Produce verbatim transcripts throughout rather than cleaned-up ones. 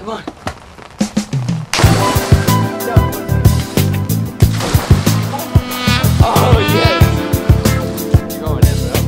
Come on. Oh, yes. You're going in, bro.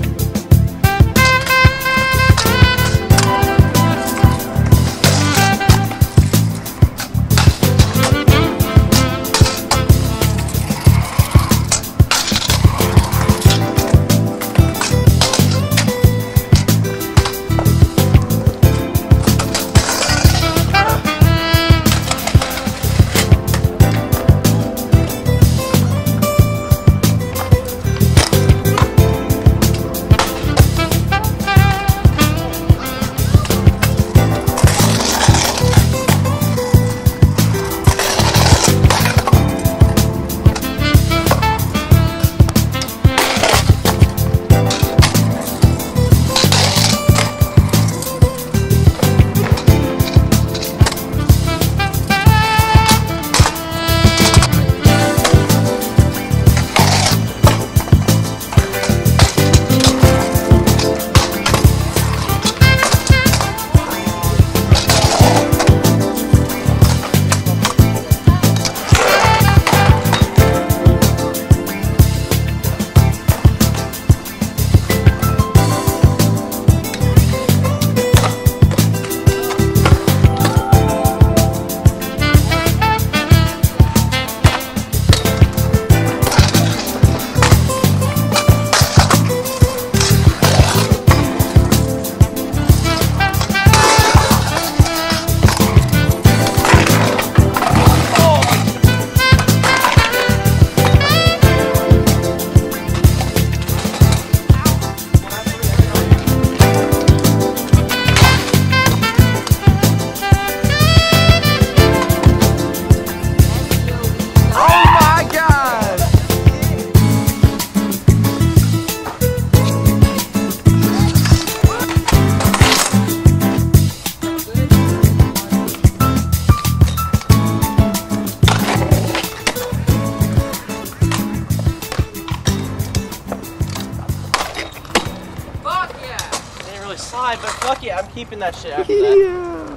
Slide, but fuck it, I'm keeping that shit after that. Yeah.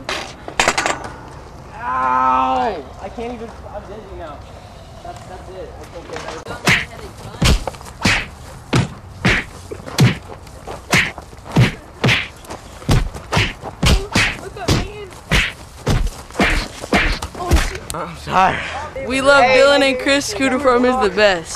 Ow! I can't even. I'm dizzy now. That's that's it. I can't get better. I'm tired. We love Dylan and Chris. Scooter Farm is the best.